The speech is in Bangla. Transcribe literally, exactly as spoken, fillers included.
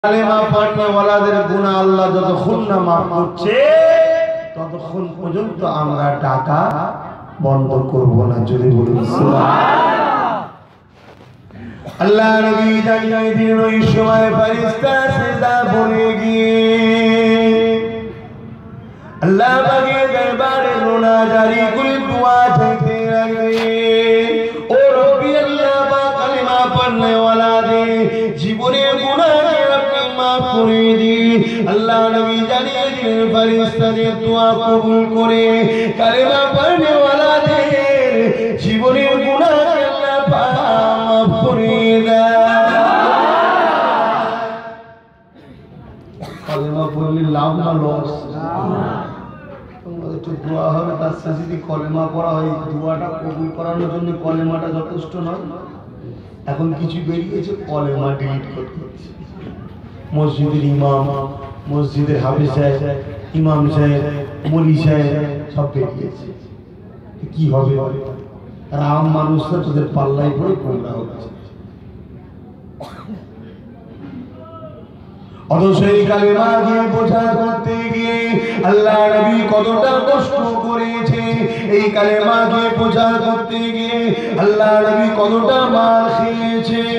কালেমা পড়নে ওয়ালাদের গুনাহ আল্লাহ যতক্ষণ না মাফ করছে ততক্ষণ পর্যন্ত আমরা টাকা বন্ধ করব না। জোরে বলুন সুবহানাল্লাহ। আল্লাহ নবী জানিয়ে দিলেন ওই সময় ফেরেশতা সিজদা পড়ে গিয়ে আল্লাহ পাকের দরবারে রোনা জারি করে দোয়া চাইতে লাগলেন। ও রব্বি আল্লাহ পাক কালেমা পড়নে ওয়ালাদের জীবনের গুনাহকে আপনি মাফ করে দিন। আল্লাহ নবী জানিয়ে দিলেন ফেরেশতাদের দোয়া কবুল করে কালেমা পড়নে ওয়ালাদের জীবনের গুনাহকে আল্লাহ পাক মাফ করে দেন। কালেমা পড়লে লাভ না লস? তোমাদের একটু দোয়া হবে, তার সাথে যদি কলেমা পড়া হয় দোয়াটা কবুল করানোর জন্য কলেমাটা যথেষ্ট নয়। এখন কিছু বেরিয়েছে কলেমা ডিলিট করতে হচ্ছে। মসজিদের ইমাম, মসজিদের হাফেজ সাহেব, ইমাম সাহেব, মলি সাহেব সব বেরিয়েছে। কি হবে? রাম মানুষরা তোদের পাল্লাই পড়ে গোমরা হচ্ছে। অথচ এই কালেমা গিয়ে বোঝা করতে গিয়ে আল্লাহ নবী কতটা কষ্ট করেছে। এই কালেমা গিয়ে বোঝা করতে গিয়ে আল্লাহ নবী কতটা মার খেয়েছে।